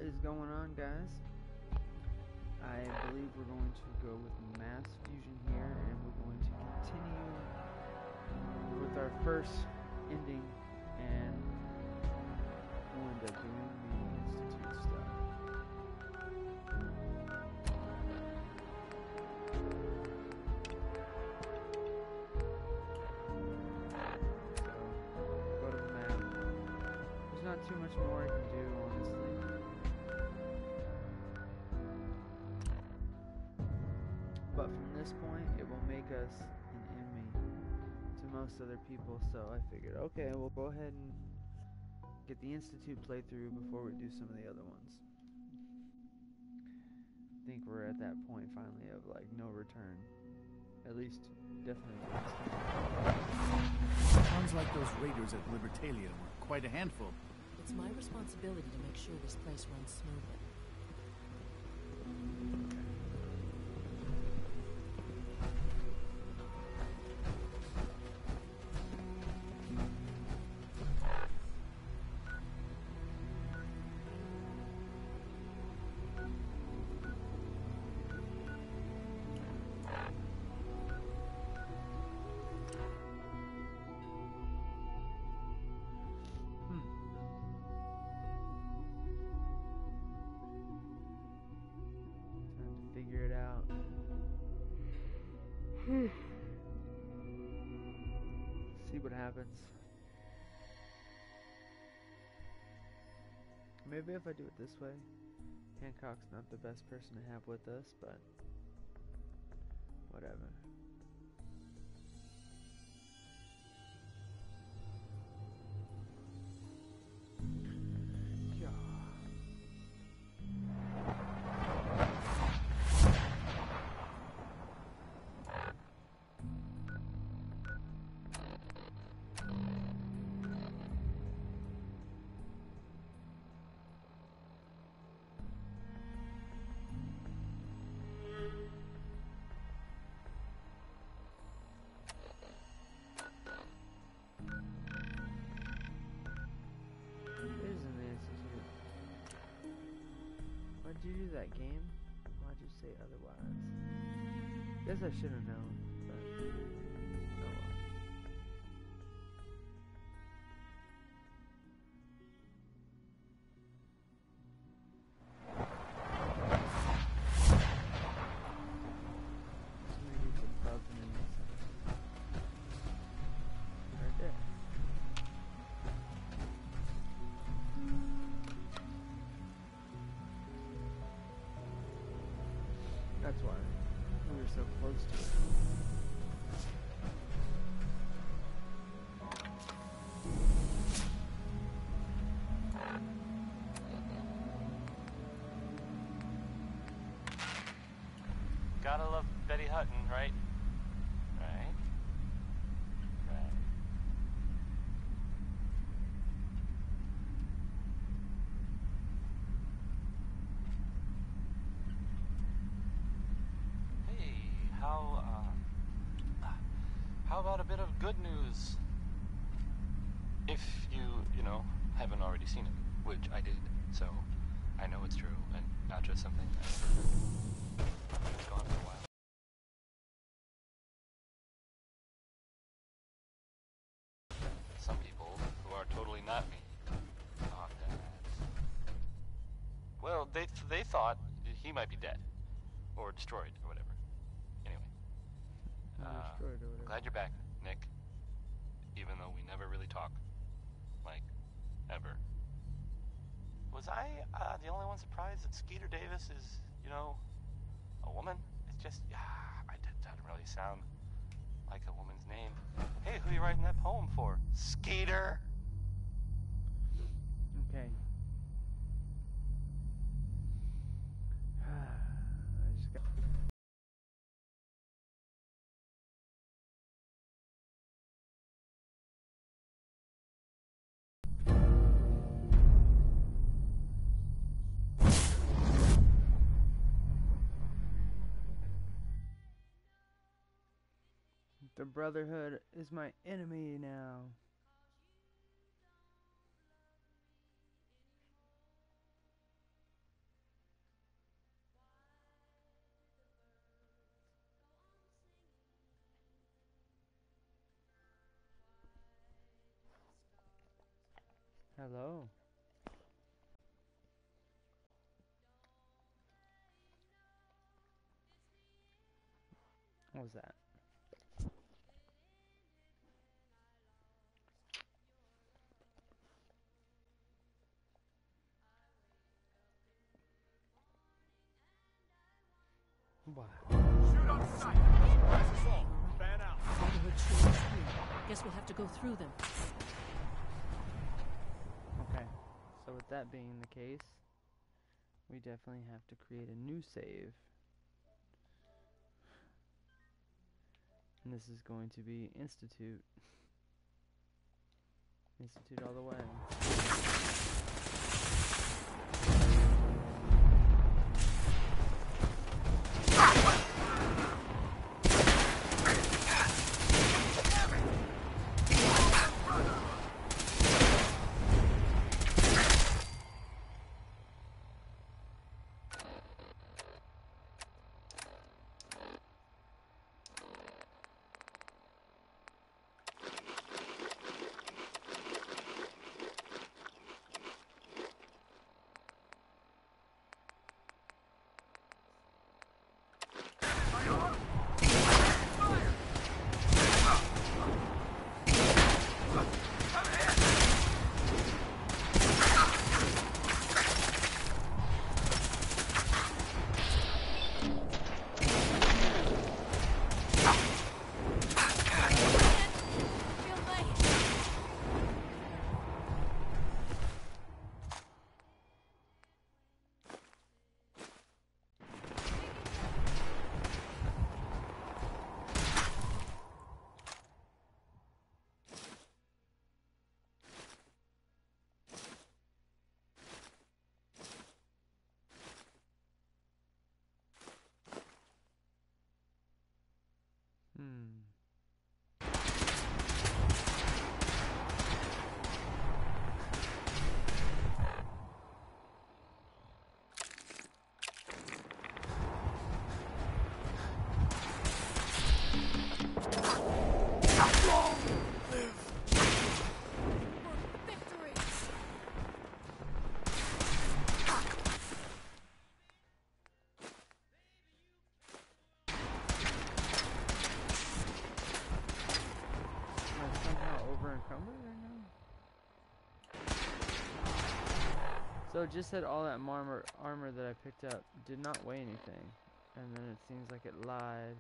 is going on, guys? I believe we're going to go with Mass Fusion here, and we're going to continue with our first ending, and we'll end up doing the Institute stuff. So, go to the map. There's not too much more I can do, honestly. But from this point, it will make us an enemy to most other people, so I figured, okay, we'll go ahead and get the Institute playthrough before we do some of the other ones. I think we're at that point finally of like no return. At least, definitely. Sounds like those raiders at Libertalia were quite a handful. It's my responsibility to make sure this place runs smoothly. Figure it out. See what happens. Maybe if I do it this way, Hancock's not the best person to have with us, but whatever. Why'd you do that, game? Why'd you say otherwise? Guess I should have known, but oh well. So maybe it's above me. Right there. That's why we were so close to it. Gotta love Betty Hutton, right? Right? Right. Hey, how about a bit of good news? If you haven't already seen it, which I did, so I know it's true, and not just something I ever heard. It's gone for a while. Some people who are totally not me thought that. Well, they thought he might be dead, or destroyed, or whatever. Anyway, Destroyed or whatever. glad you're back, Nick. Even though we never really talk, like ever. Was I the only one surprised that Skeeter Davis is, a woman? It's just, it doesn't really sound like a woman's name. Hey, who are you writing that poem for? Skeeter! Okay. I just got... The Brotherhood is my enemy now. Hello. What was that? Wow. Shoot on sight! Press assault! Fan out! Brotherhood troops here. Guess we'll have to go through them. Okay. So with that being the case, we definitely have to create a new save. And this is going to be Institute. Institute all the way. So it just said all that armor that I picked up did not weigh anything, and then it seems like it lied.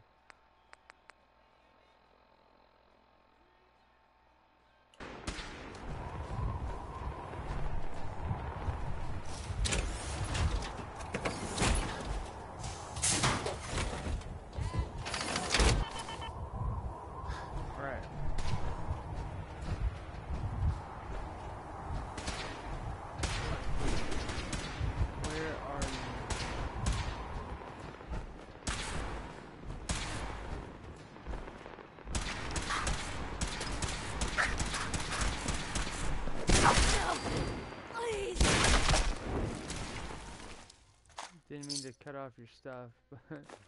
Didn't mean to cut off your stuff, but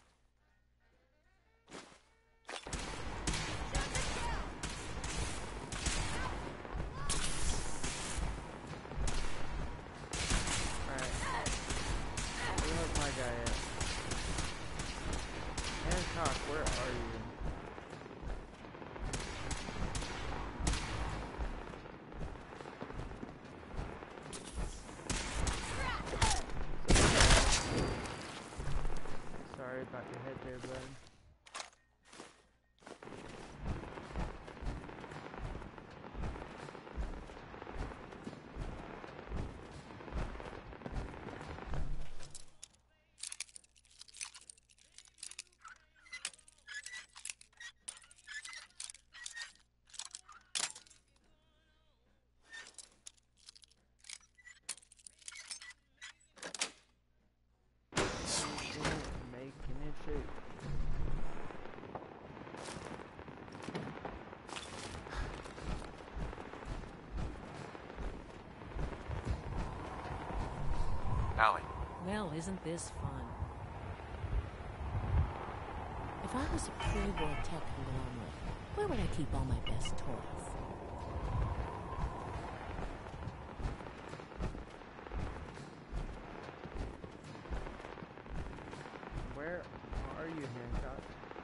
alright. Where's my guy at? Hancock, where are you? Sorry about your head there, bud. Allie. Well, isn't this fun? If I was a pre-war tech conglomerate, where would I keep all my best toys? Hancock.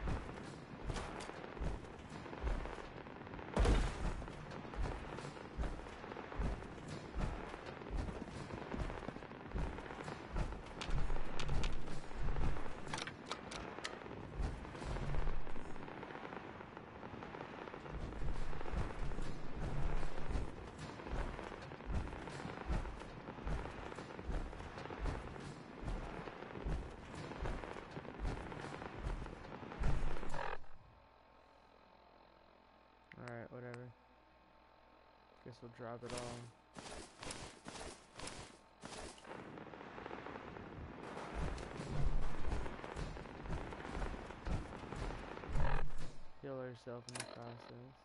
Alright, whatever. Guess we'll drop it all. Heal ourselves in the process.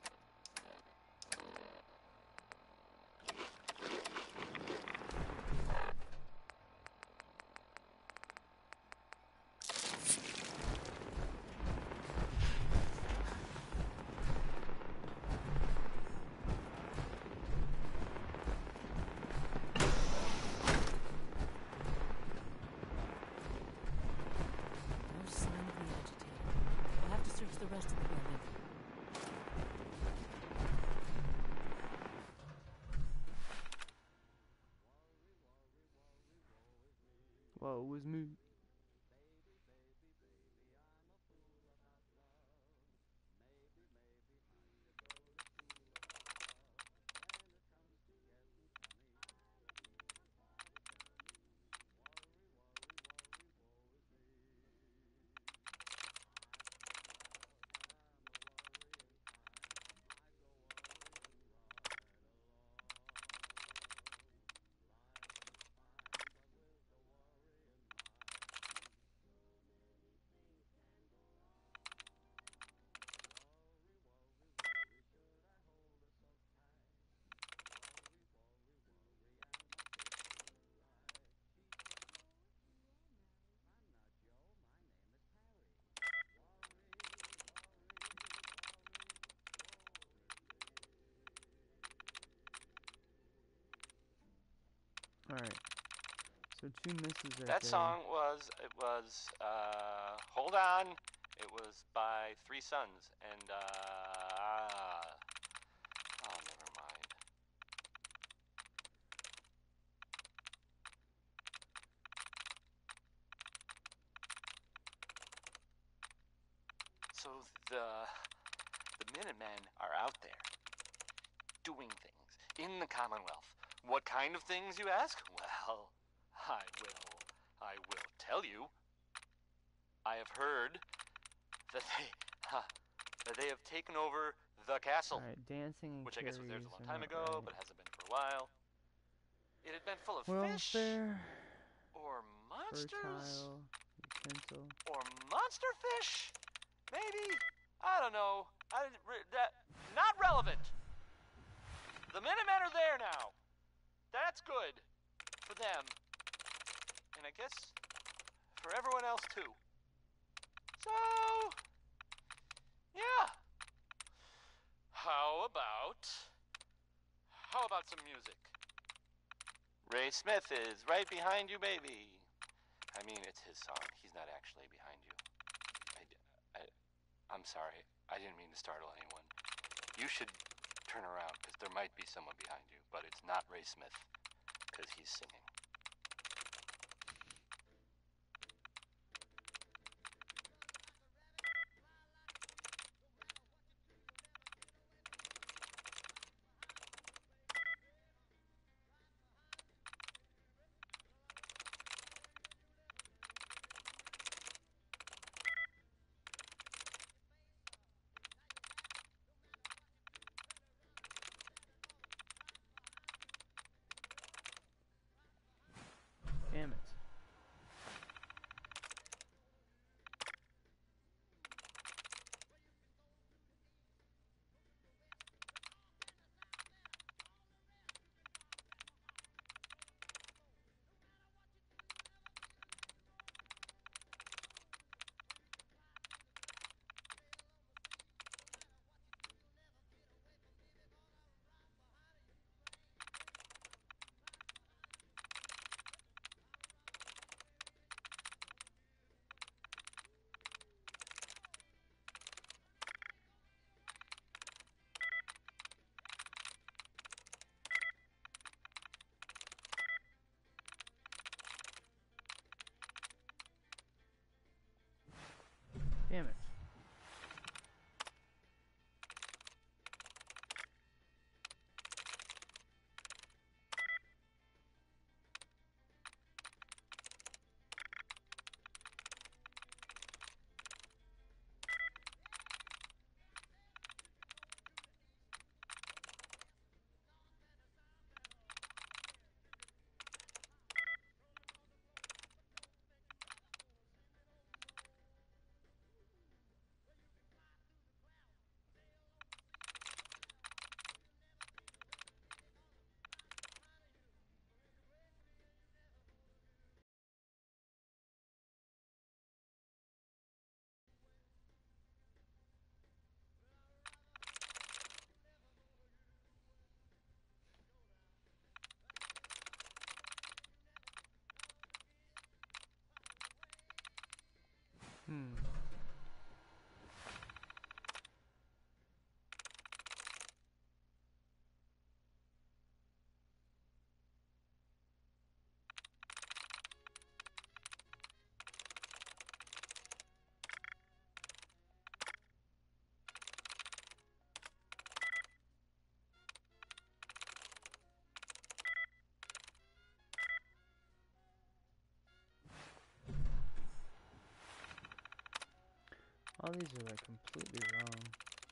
No sign of the agitator. We'll have to search the rest of the building. Whoa, it was me. Alright. So 2 misses right That there. song was, Hold On. It was by Three Sons, and, oh, never mind. So the Minutemen are out there, doing things, in the Commonwealth. What kind of things, you ask? Well, I will tell you. I have heard that they have taken over the castle, Alright, dancing and which I guess was theirs a carries long are time not ago, right. but hasn't been for a while. It had been full of fish, Welfare, or monsters, fertile, utensil. or monster fish, maybe? I don't know. Not relevant. The Minutemen are there now. That's good for them, and I guess for everyone else too. So, yeah. How about some music? Ray Smith is right behind you, baby. I mean, it's his song. He's not actually behind you. I'm sorry. I didn't mean to startle anyone. You should turn around, because there might be someone behind you, but it's not Ray Smith, because he's singing. Damn it. All these are like completely wrong.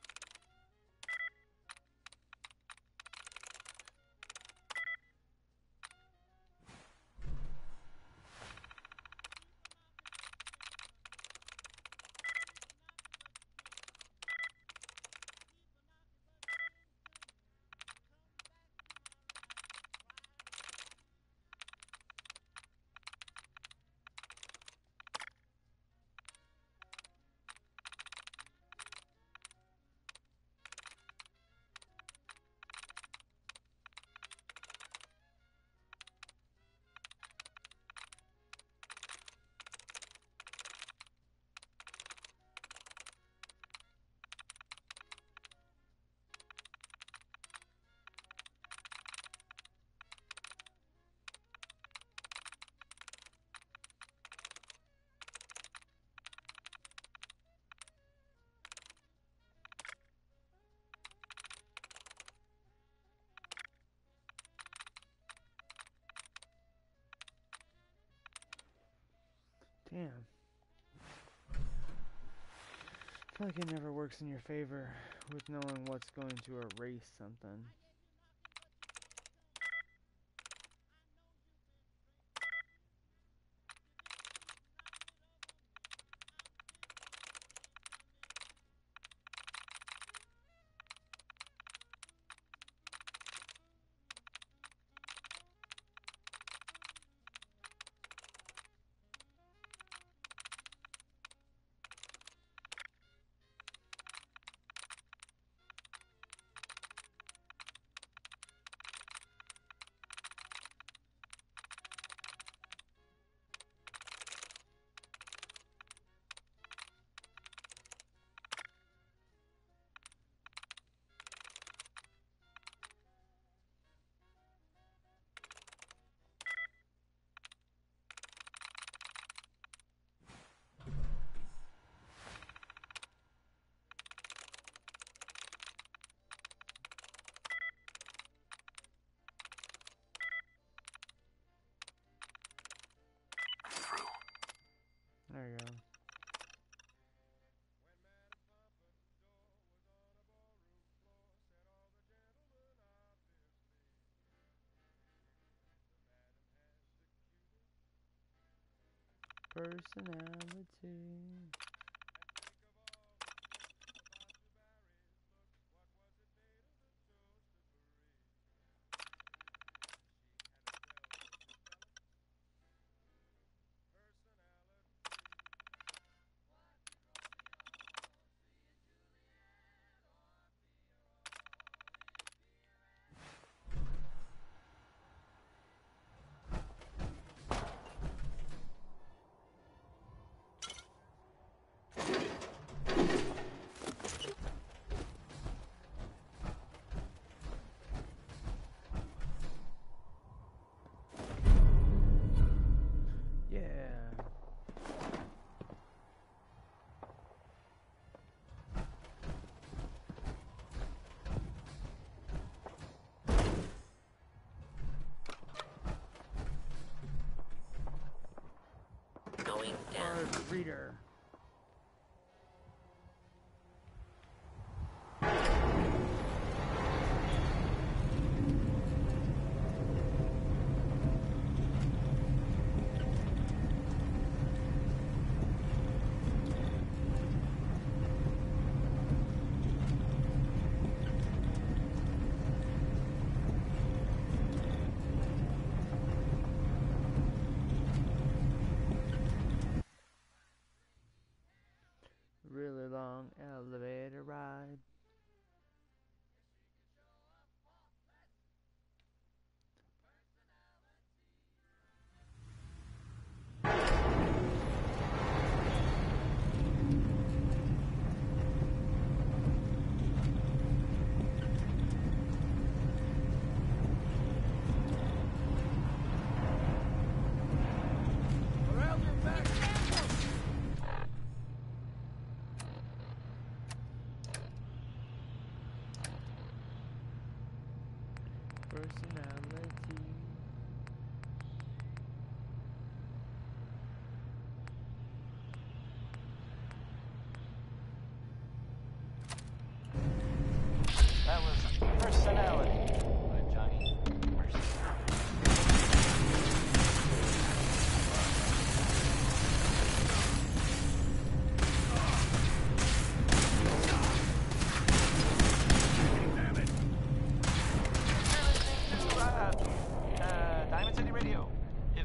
Damn. I feel like it never works in your favor with knowing what's going to erase something. There you go. Personality. going down. Card reader. Really long elevator ride. Around your back! Personality. That was Personality by Johnny Mercer. Damn it! You're listening to Diamond City Radio. If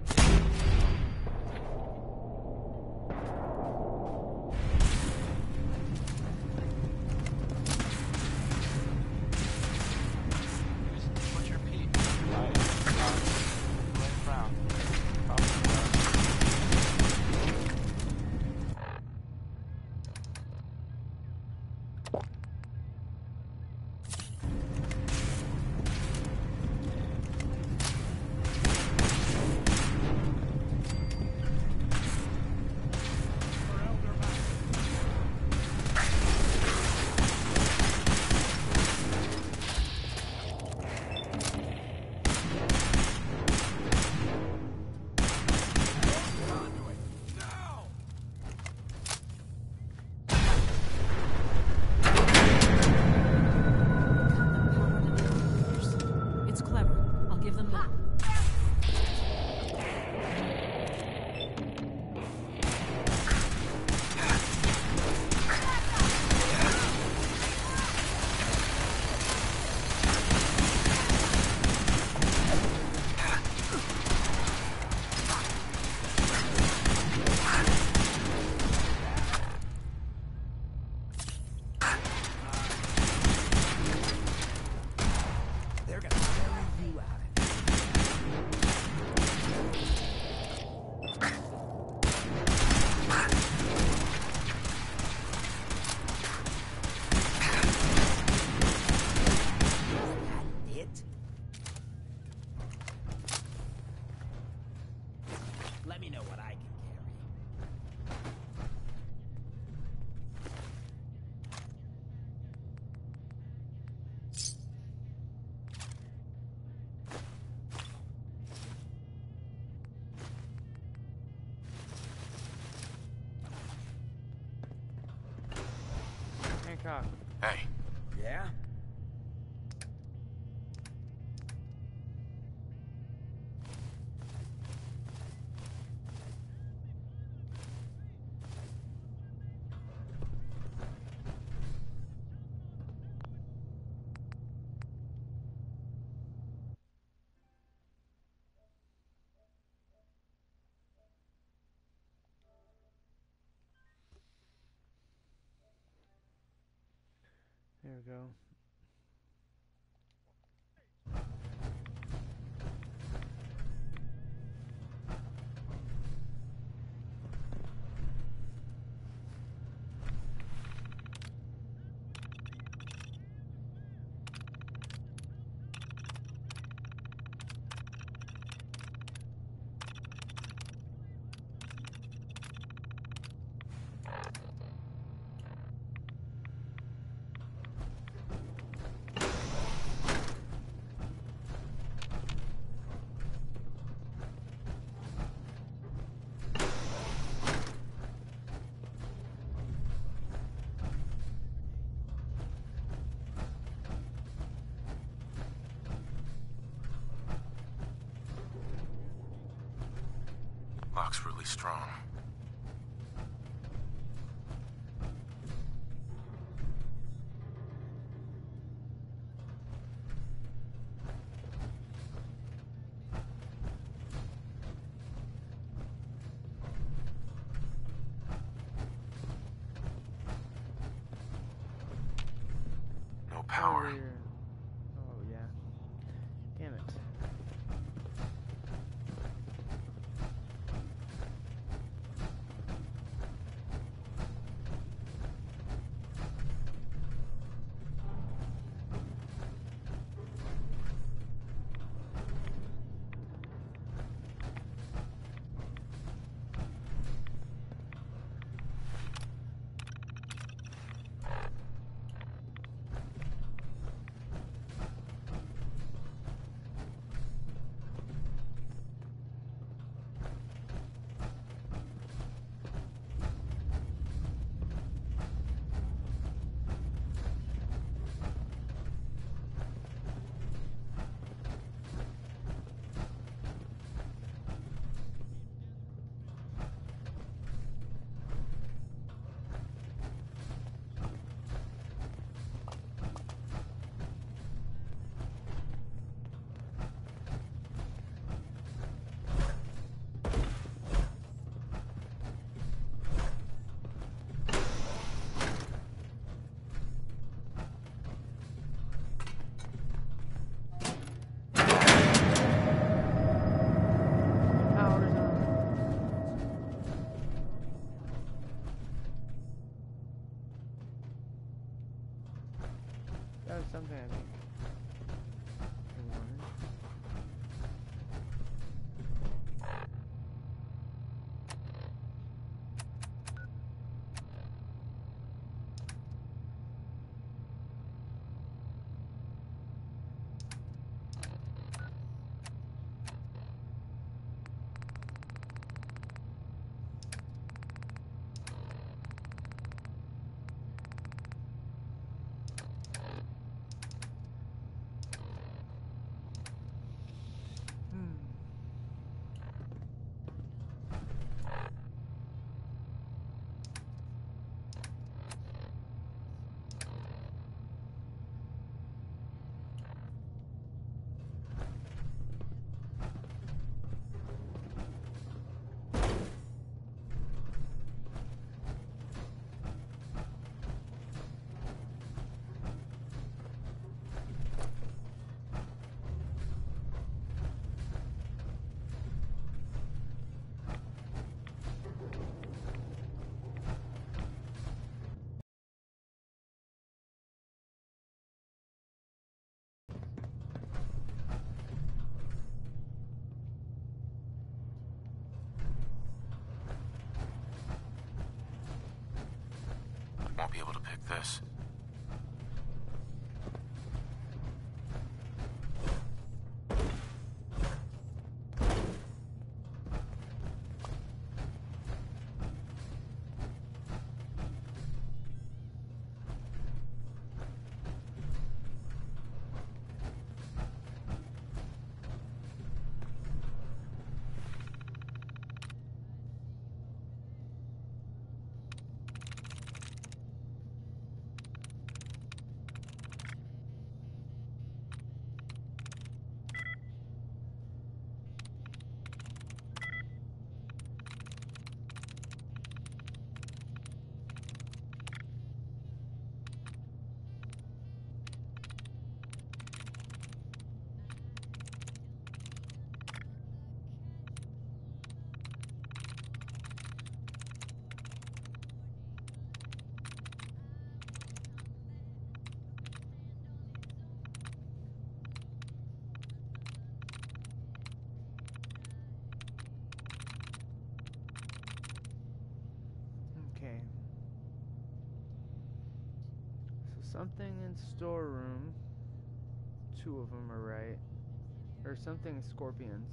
here's Butcher Pete by Glenn Brown. Around your back! Conduit! Now! It's clever. I'll give them that. They're gonna carry you out. It? Let me know what I can carry. Hancock. Hey. Yeah? There we go. Lock's really strong. No power. Oh, yeah. Damn it. Power's on. That was something I think I wanted. Won't be able to pick this. Okay. So something in storeroom. Two of them are right. Or something in scorpions.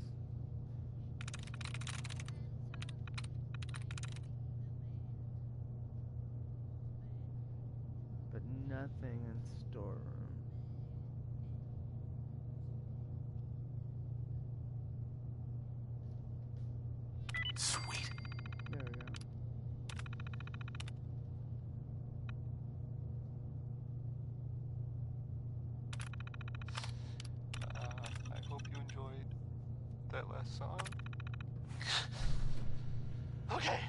But nothing in storeroom. Sweet. There we go. I hope you enjoyed that last song. Okay.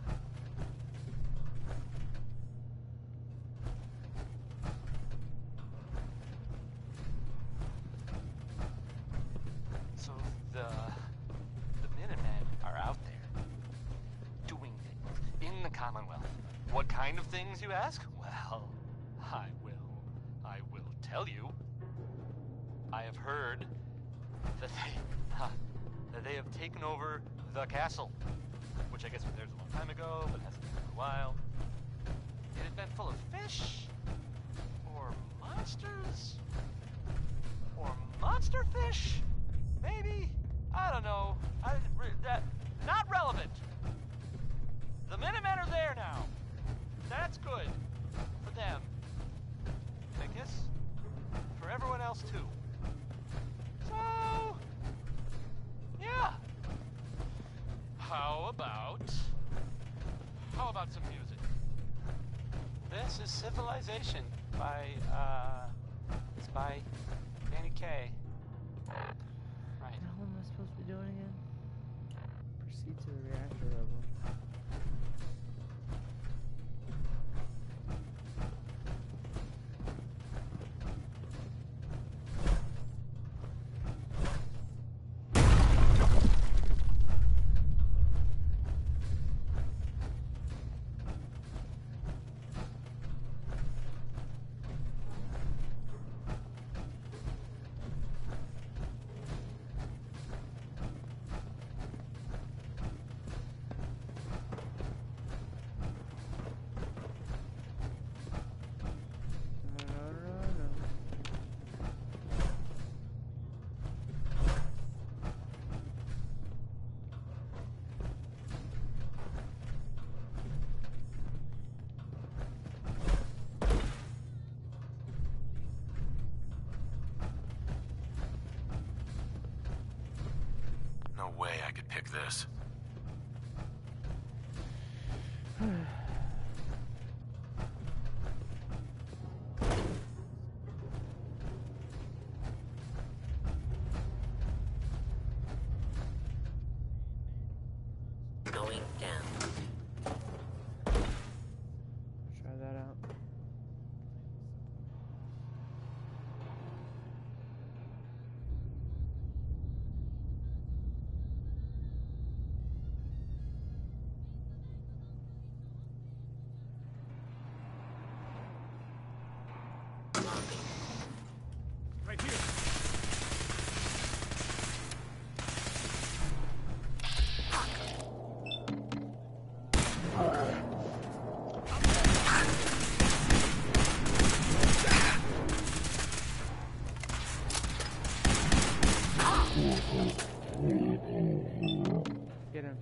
So the Minutemen are out there doing things in the Commonwealth. What kind of things, you ask? Well, I will tell you. I have heard that they have taken over the castle, which I guess was theirs a long time ago, but hasn't been for a while. It had been full of fish, or monsters, or monster fish, maybe. I don't know. Not relevant. The Minutemen are there now. That's good for them. I guess for everyone else too. So, yeah. How about some music? This is Civilization by Danny Kaye. Right. What the hell am I supposed to be doing again? Proceed to the reactor level. No way I could pick this. Going down. Try that out. Right here. Get him.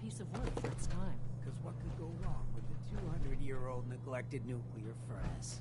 piece of wood for its time. Because what could go wrong with the 200-year-old neglected nuclear furnace?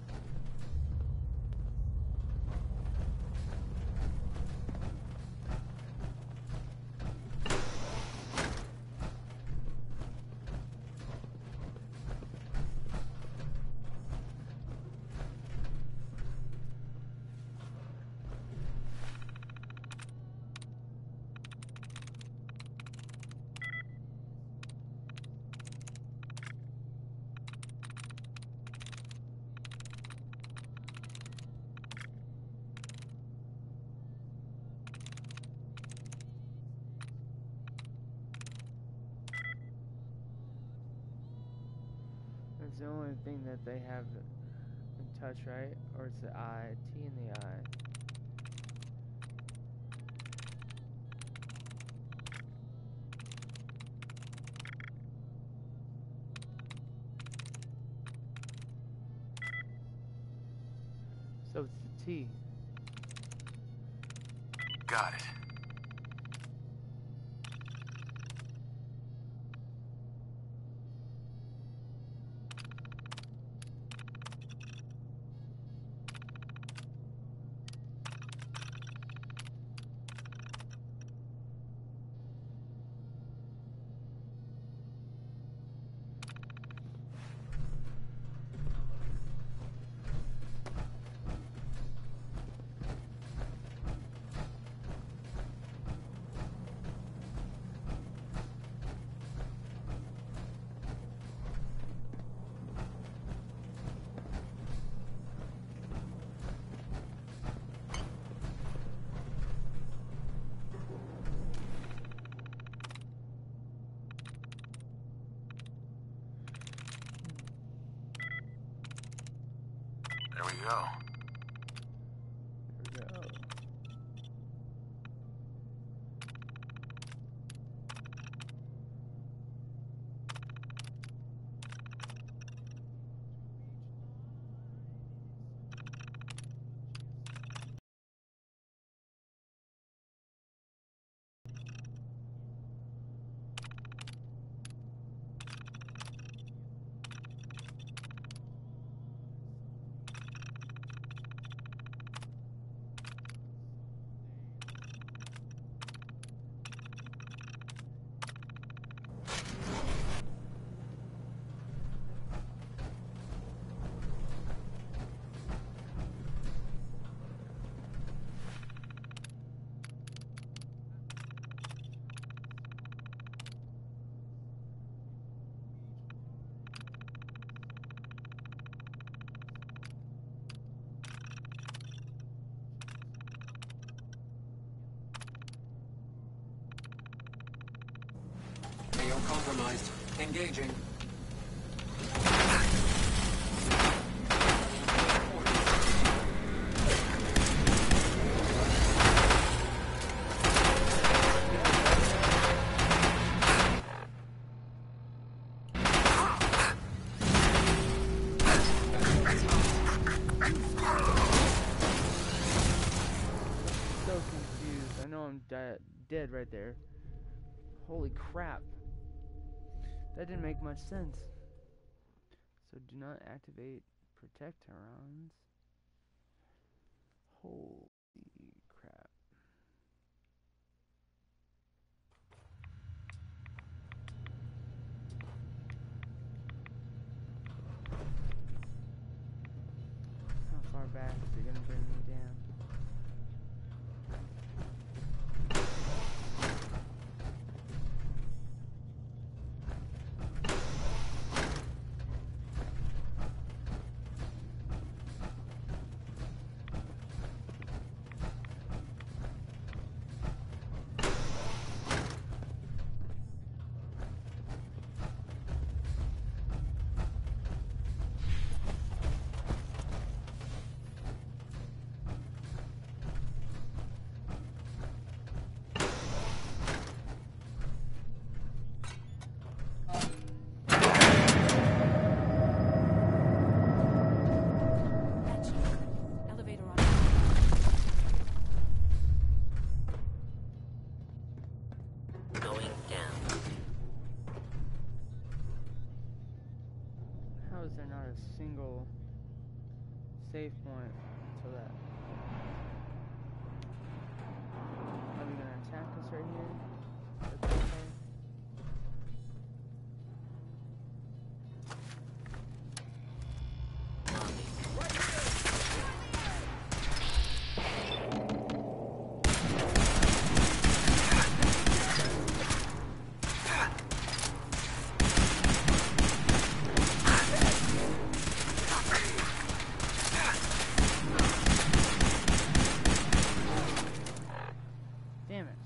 That's the only thing that they have in touch, right? Or it's the eye, T in the eye. So it's the T. Got it. There we go. There we go. AO compromised. Engaging. So confused. I know I'm dead right there. Holy crap. That didn't make much sense. So do not activate protectorons. Holy crap. How far back is it gonna bring me down? actual save point until that. Are they gonna attack us right here? That's okay. Damn it.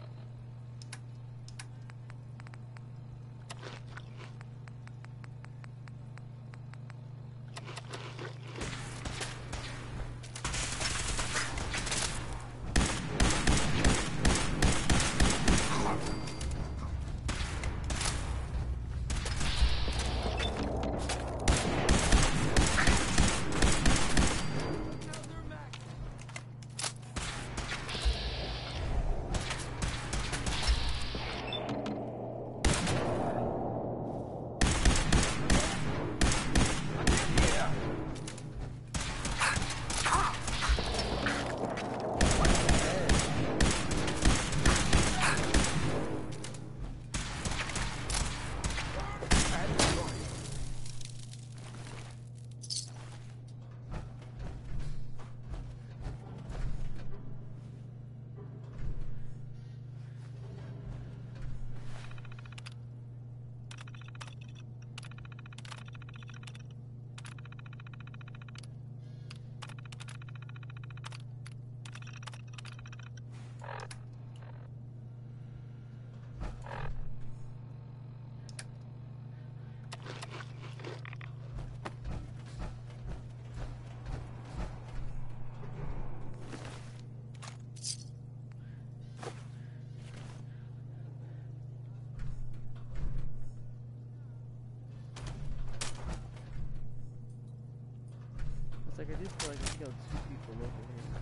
It's like I do feel like I killed 2 people over here.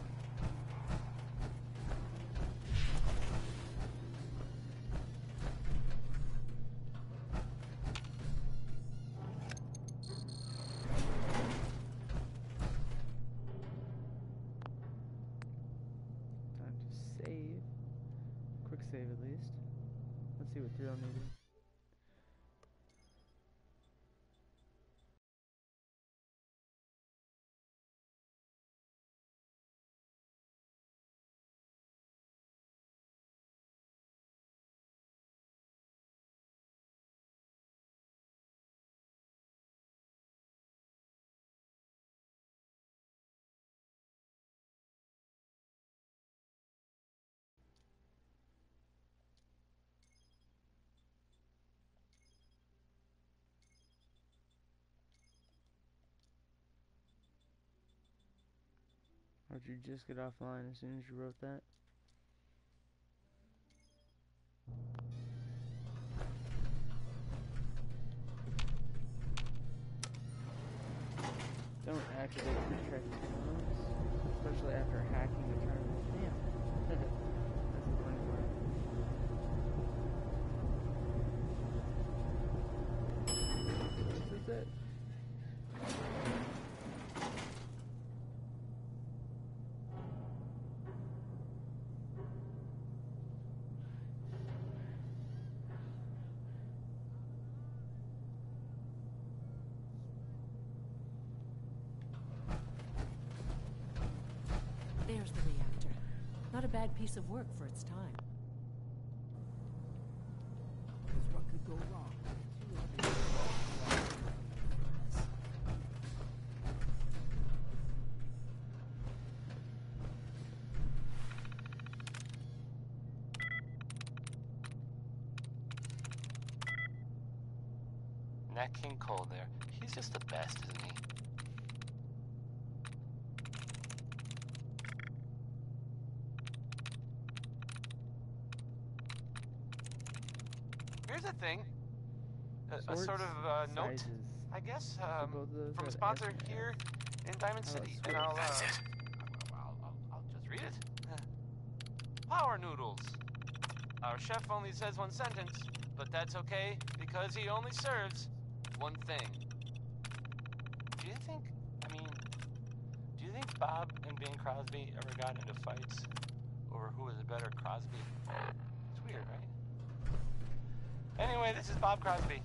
Time to save. Quick save at least. Let's see what Thrill needed. Or did you just get offline as soon as you wrote that? Don't activate quick track moves, especially after hacking the tournament. Damn. That's the funny part. This is it. There's the reactor. Not a bad piece of work for its time. Because what could go wrong? Nat King Cole there. He's just the best, isn't he? Here's a thing. A sort of note, Sizes. I guess, So both of those from a have sponsor S and here S. in Diamond Oh, City. sweet. And I'll, That's it. I'll just read it. Power noodles. Our chef only says one sentence, but that's okay because he only serves one thing. Do you you think, do you think Bob and Bing Crosby ever got into fights over who was a better Crosby? It's weird, right? Anyway, this is Bob Crosby.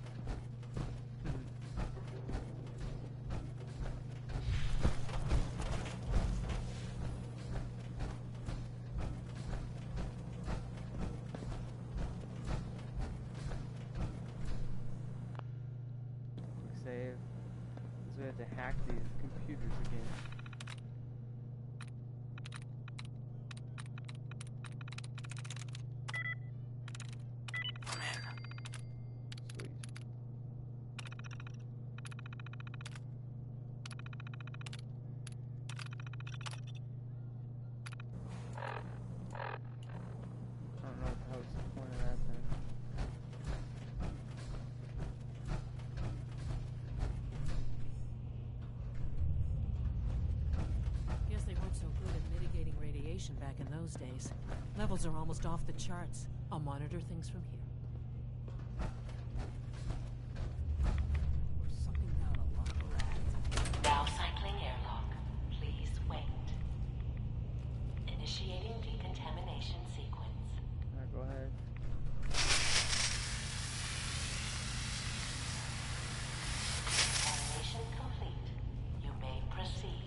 Quick save. Because we have to hack these computers again. Sweet. I don't know what the hell's the point of that then. Guess they weren't so good at mitigating radiation back in those days. Levels are almost off the charts. I'll monitor things from here. We're sucking down a lot of rats. Now cycling airlock. Please wait. Initiating decontamination sequence. Alright, go ahead. Decontamination complete. You may proceed.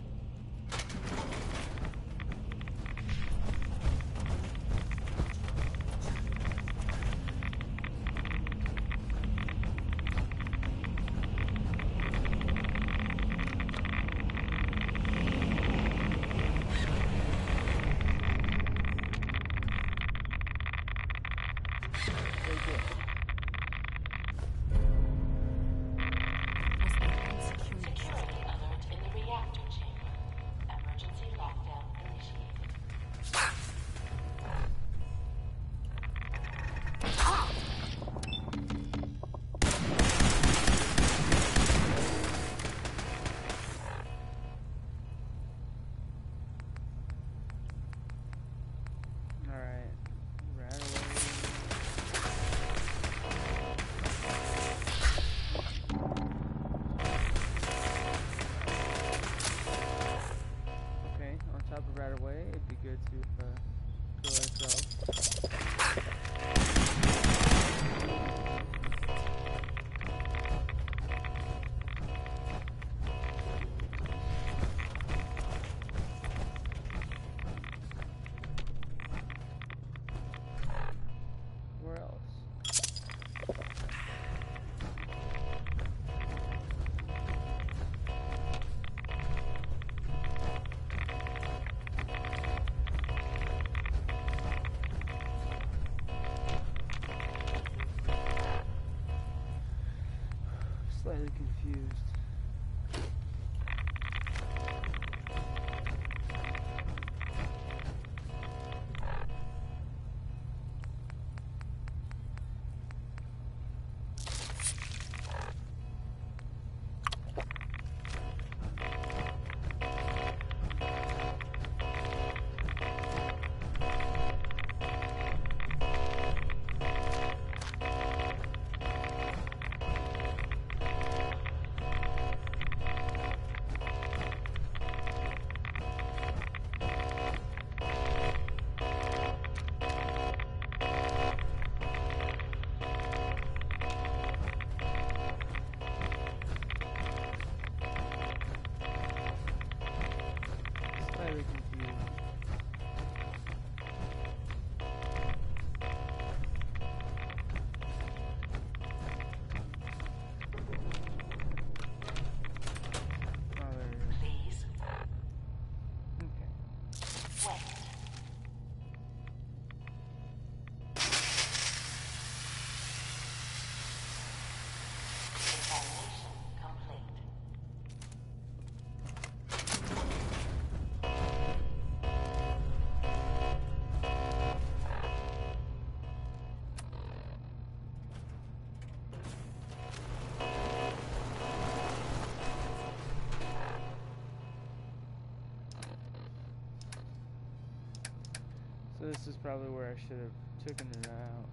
Very good. Must be a security. Security alert in the reactor chamber. Emergency lockdown initiated. Alright. Right away. Okay, on top of right away, it'd be good to kill ourselves. Where else? Slightly confused. Slightly confused. Oh, there it is. Please Okay. wait. Decontamination complete. So this is probably where I should have taken it out.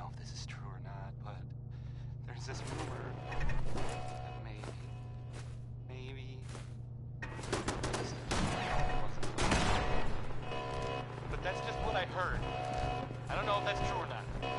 know if this is true or not, but there's this rumor that maybe but that's just what I heard. I don't know if that's true or not.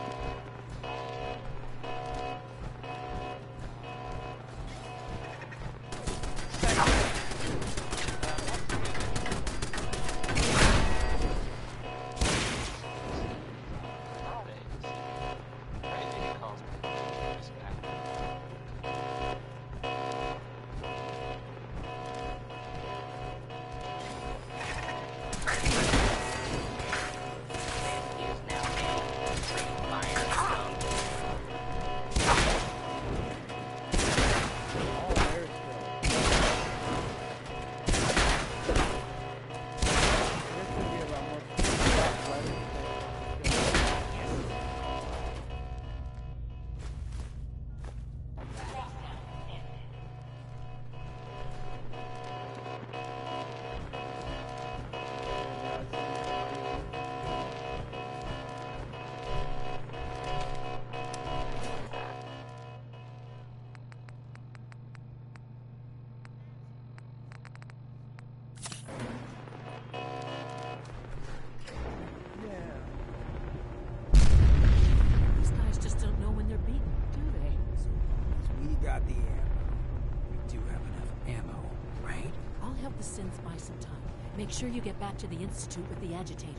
Synths buy some time. Make sure you get back to the Institute with the agitator.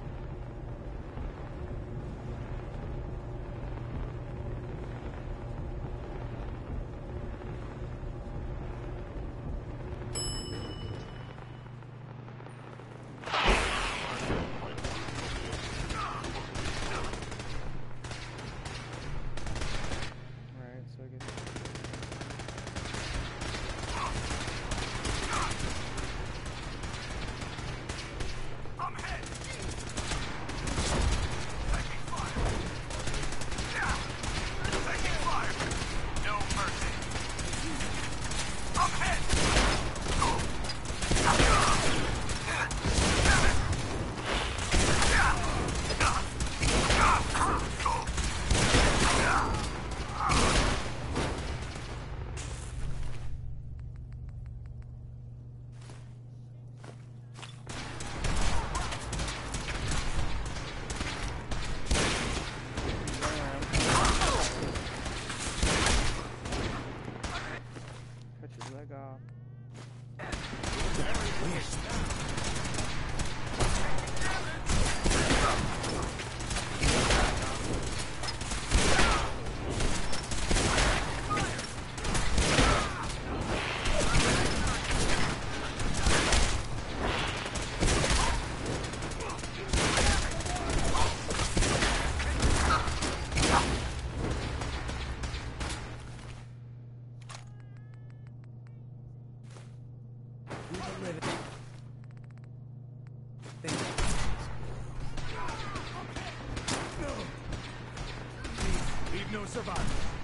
Leave no survivors.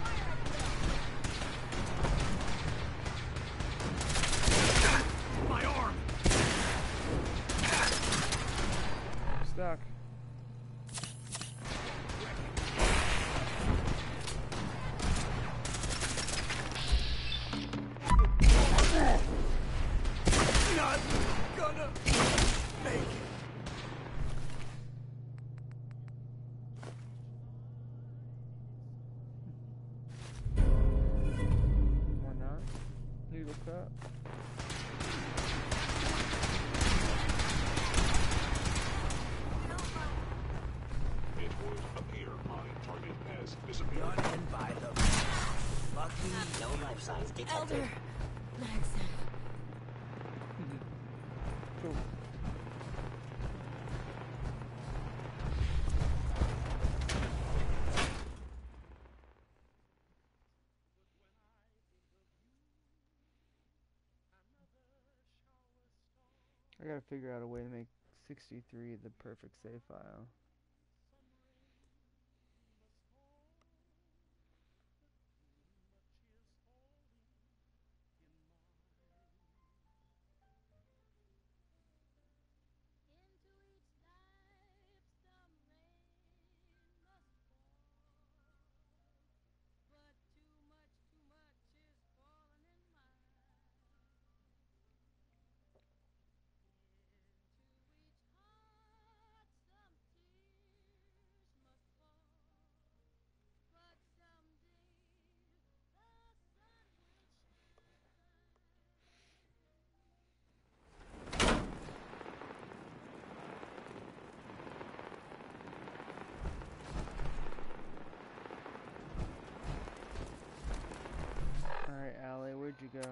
My arm! Stuck. Not gonna make it. Why not? Needle cut. It would appear my target has disappeared. Done and by the lucky no life size detected. Elder Magson. Cool. I gotta figure out a way to make 63 the perfect save file. go.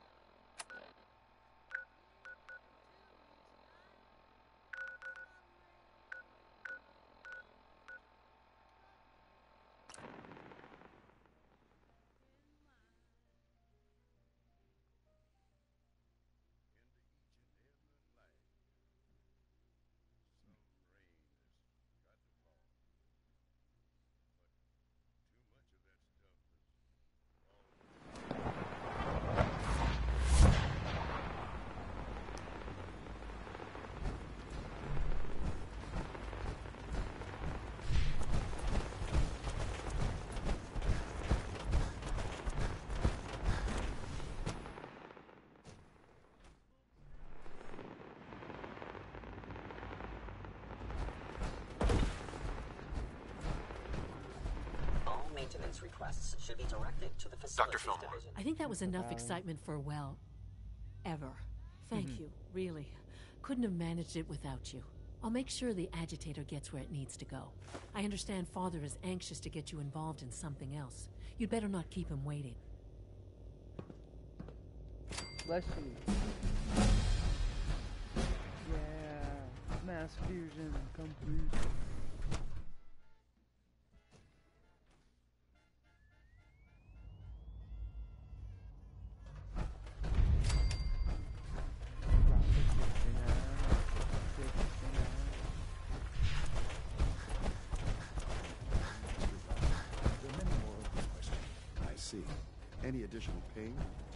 All maintenance requests should be directed to the facilities Fillmore. division. I think that was enough excitement for, well, ever. Thank you, really. Couldn't have managed it without you. I'll make sure the agitator gets where it needs to go. I understand Father is anxious to get you involved in something else. You'd better not keep him waiting. Bless you. Yeah, mass fusion complete. There are many more open questions. I see. Any additional pain?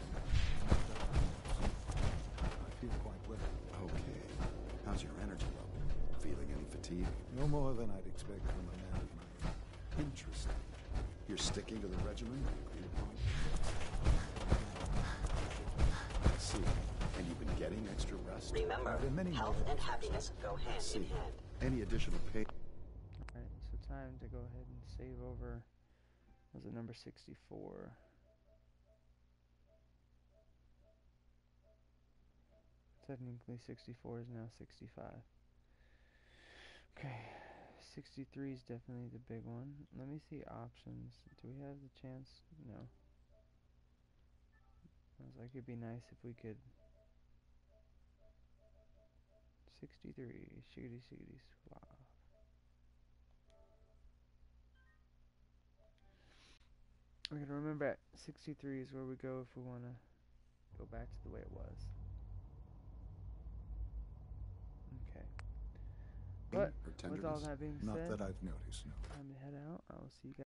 I feel quite well. Okay. How's your energy level? Feeling any fatigue? No more than I'd expect from a man of my age. Interesting. You're sticking to the regimen you agreed upon? I see. And you've been getting extra rest? Remember, There are many health more. and happiness go I hand see. in hand. Any additional pain? Alright, so time to go ahead and save over. Was it number 64? Technically 64 is now 65. Okay, 63 is definitely the big one. Let me see options. Do we have the chance? No. I was like, it'd be nice if we could. 63, shiggity shiggity swap. We gotta remember at 63 is where we go if we wanna go back to the way it was. Okay. But Or with all tenderness? that being Not said, that I've noticed, no. time to head out. I will see you guys.